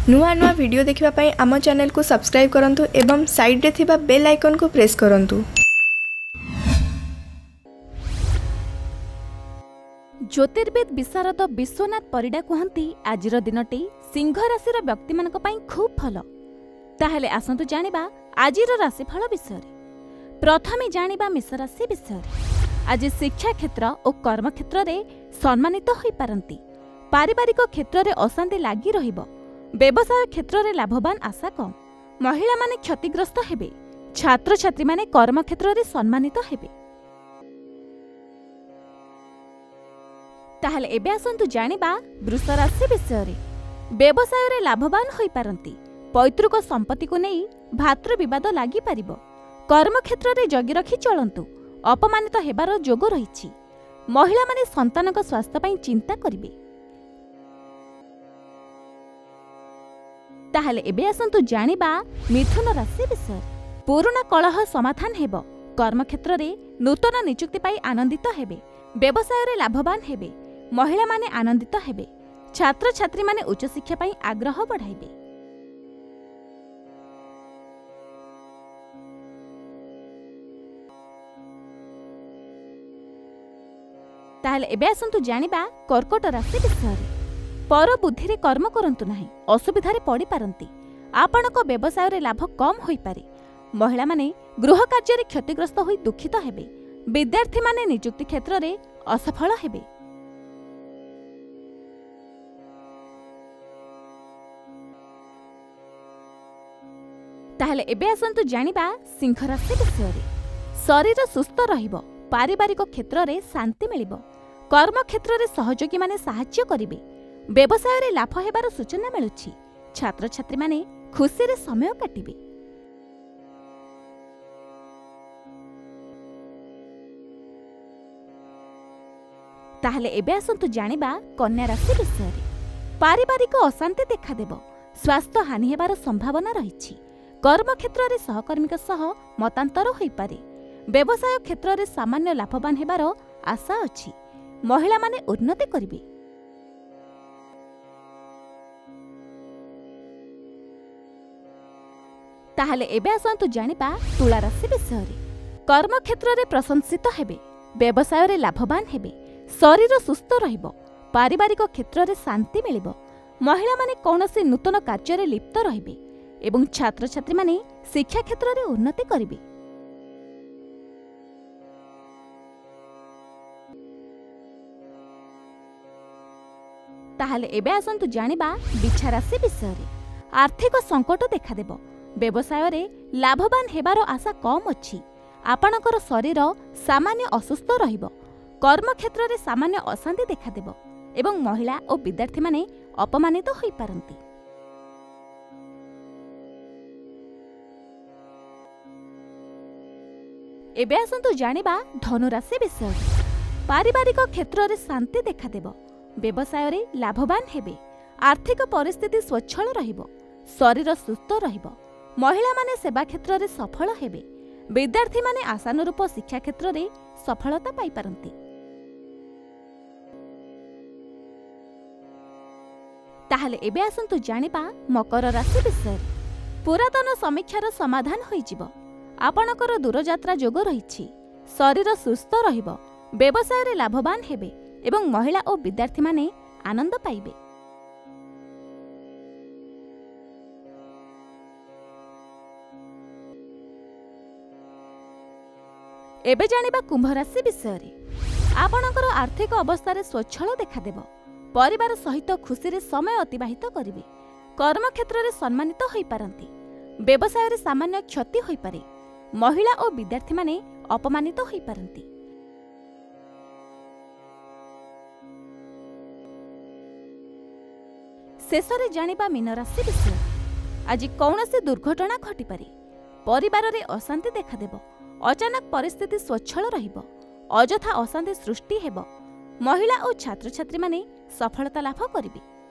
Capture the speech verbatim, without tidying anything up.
नुआ नुआ वीडियो देखिबा पई आम चैनल को सब्सक्राइब करंतु एवं साइड रे थिबा बेल आइकन को प्रेस करंतु। ज्योतिर्विद विशारद विश्वनाथ परिडा कहती आजिर दिनटी सिंह राशि व्यक्ति मानक पई खूब भल। ताहेले आसंतु जानिबा आजिर राशिफल विषय। प्रथमे जानिबा मेष राशि विषय। आज शिक्षा क्षेत्र और कर्म क्षेत्र रे सम्मानित होई पारंती। पारिवारिक क्षेत्र रे अशांति लागी रहिबो। व्यवसाय क्षेत्र रे लाभवान आशा कम। महिला माने क्षतिग्रस्त हेबे। छात्र छात्री माने कर्म क्षेत्र रे सम्मानित हेबे। ताहले एबे आसंतु जानिबा वृष राशि विषय रे। व्यवसाय रे लाभवान होई पारंती। पैतृक संपत्ति को नहीं भातृ विवाद लागी पारिबो। कर्म क्षेत्र रे जगी रखी चलंतु। अपमानित हेबार जोग रहिछि। महिला माने संतानक स्वास्थ्य पई चिंता करिवे। ताहले एबे आसंतु जानिबा मिथुन राशि विषय। पुराना कलह समाधान हेबो। कर्म क्षेत्र रे नूतन नियुक्ति पाई आनंदित हेबे। व्यवसाय रे लाभवान हेबे। महिला माने आनंदित हेबे। छात्र छात्री माने उच्च शिक्षा पाई आग्रह बढ़ाइबे। ताहले एबे आसंतु जानिबा कर्कट राशि विषय। पर बुद्धि रे कर्म करंतु नाही। असुविधा रे पड़ी पारंती। आपणक व्यवसाय रे लाभ कम होई पारे। महिला माने गृह कार्य रे क्षतिग्रस्त होई दुखित हेबे। विद्यार्थी माने नियुक्ति क्षेत्र रे असफल हेबे। ताहले एबे आसंतु जानिबा सिंह राशि विषय। शरीर सुस्थ रहिबो। पारिवारिक क्षेत्र रे शांति मिलिबो। कर्म क्षेत्र रे सहयोगी माने सहायता करिवे। व्यवसाय रे लाभ हेबार सूचना मिलुछि। छात्र छात्री माने खुशी रे समय काटिबे। ताहले एबे आसंतु जानिबा कन्या राशि विषय। पारिवारिक अशांति देखा देबो। स्वास्थ्य हानि हेबार संभावना रहिछि। कर्म क्षेत्र रे सहकर्मीक सह मतांतर होई पारे। व्यवसाय क्षेत्र रे सामान्य लाभवान हेबार आशा अछि। महिला माने उन्नति करिवे। ताहले एबे आसंतु जानिबा तुला राशि विषय। कर्म क्षेत्र रे प्रशंसित हेबे। व्यवसाय रे लाभवान हेबे। शरीर सुस्थ रहिबो। पारिवारिक क्षेत्र रे शांति मिलिबो। महिला माने कौनसी नूतन कार्य रे लिप्त रहिबे एवं छात्र छात्री माने शिक्षा क्षेत्र रे उन्नति करिवे। ताहले एबे आसंतु जानिबा बिछा राशि विषय। आर्थिक संकट देखा देबो। व्यवसाय रे लाभवान हेबार आशा कम अछि। आपणकर शरीर सामान्य असुस्थ रहिबो। कर्म क्षेत्र रे सामान्य अशांति देखा देबो एवं महिला और विद्यार्थी माने अपमानित होई पारंती। एबे आसंतु जानिबा धनु राशि विषय। पारिवारिक क्षेत्र रे शांति देखा देबो। व्यवसाय रे लाभवान हेबे। आर्थिक परिस्थिति स्वच्छल रहिबो। शरीर सुस्थ रहिबो। महिला माने सेवा क्षेत्र रे सफल हेबे। विद्यार्थी माने आशानुरूप शिक्षा क्षेत्र रे सफलता पाई पारंती। ताहले एबे आसंतु जानिबा मकर राशि विषय। पुरातन समीक्षार समाधान होई जिवो। आपणकर दूरयात्रा जोग रहिछि। शरीर सुस्थ रहिबो। व्यवसाय रे लाभवान हेबे एवं महिला और विद्यार्थी माने आनंद पाइबे। एबे जानिबा कुंभ राशि विषय। आपणकर आर्थिक अवस्था रे स्वच्छल देखा देबो। परिवार सहित खुशी रे समय अतिबाहित करिवे। कर्म क्षेत्र रे सम्मानित होई पारंती। व्यवसाय रे सामान्य क्षति होई पारे। महिला और विद्यार्थी माने अपमानित होई पारंती। शेषरे जानिबा मीन राशि विषय। आज कौनसी दुर्घटना घटी पारे। परिवार रे अशांति देखा देबो। अचानक परिस्थिति स्वच्छल रहिबो। अजथा अशांति सृष्टि हेबो। महिला और छात्र छात्री माने सफलता लाभ करिवे।